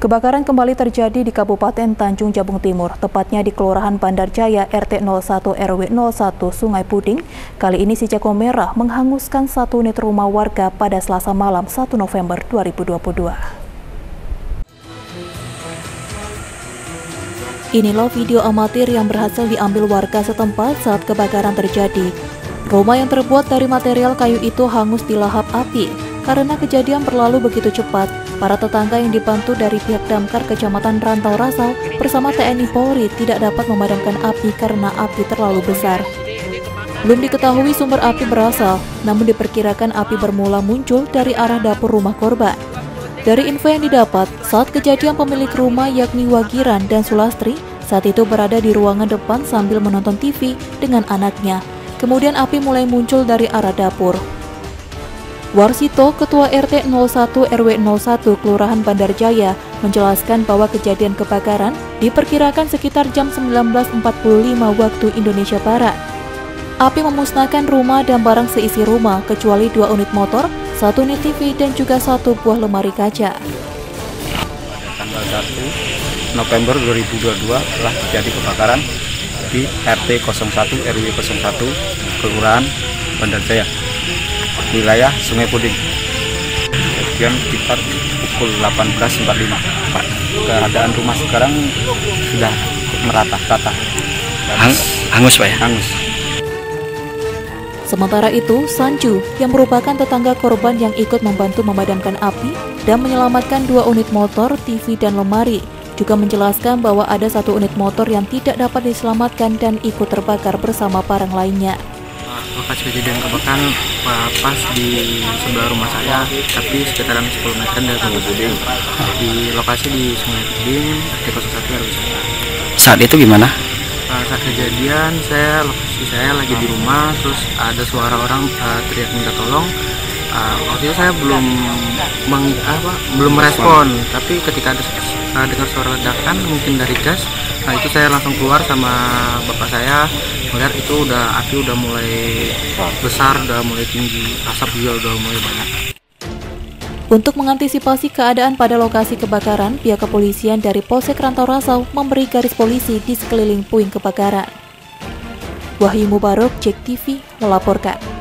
Kebakaran kembali terjadi di Kabupaten Tanjung Jabung Timur, tepatnya di Kelurahan Bandar Jaya RT 01 RW 01 Sungai Puding. Kali ini si jago merah menghanguskan satu unit rumah warga pada Selasa malam 1 November 2022. Inilah video amatir yang berhasil diambil warga setempat saat kebakaran terjadi. Rumah yang terbuat dari material kayu itu hangus dilahap api. Karena kejadian berlalu begitu cepat, para tetangga yang dibantu dari pihak damkar Kecamatan Rantau Rasau bersama TNI Polri tidak dapat memadamkan api karena api terlalu besar. Belum diketahui sumber api berasal, namun diperkirakan api bermula muncul dari arah dapur rumah korban. Dari info yang didapat, saat kejadian pemilik rumah yakni Wagiran dan Sulastri saat itu berada di ruangan depan sambil menonton TV dengan anaknya. Kemudian api mulai muncul dari arah dapur. Warsito, Ketua RT 01 RW 01 Kelurahan Bandar Jaya, menjelaskan bahwa kejadian kebakaran diperkirakan sekitar jam 19.45 waktu Indonesia Barat. Api memusnahkan rumah dan barang seisi rumah, kecuali 2 unit motor, 1 unit TV, dan juga 1 buah lemari kaca. Pada tanggal 1 November 2022 telah terjadi kebakaran di RT 01 RW 01 Kelurahan Bandar Jaya, wilayah Sungai Puding. Kemudian sekitar pukul 18.45. Keadaan rumah sekarang sudah merata. Hangus Pak ya? Hangus. Sementara itu, Sanju yang merupakan tetangga korban yang ikut membantu memadamkan api dan menyelamatkan 2 unit motor, TV, dan lemari, juga menjelaskan bahwa ada 1 unit motor yang tidak dapat diselamatkan dan ikut terbakar bersama barang lainnya. Lokasi kejadian kebakaran pas di sebelah rumah saya, tapi sekitaran 10 meter dari Sungai Puding. Di lokasi di Sungai Puding, RT 01 RW 01. Saat itu gimana? Saat kejadian lokasi saya lagi di rumah, terus ada suara orang teriak minta tolong. Waktu itu saya belum merespon, tapi ketika ada dengar suara ledakan mungkin dari gas, itu saya langsung keluar sama bapak saya, melihat itu api udah mulai besar, udah mulai tinggi, asap juga udah mulai banyak. Untuk mengantisipasi keadaan pada lokasi kebakaran, pihak kepolisian dari Polsek Rantau Rasau memberi garis polisi di sekeliling puing kebakaran. Wahyu Mubarok, JEK TV, melaporkan.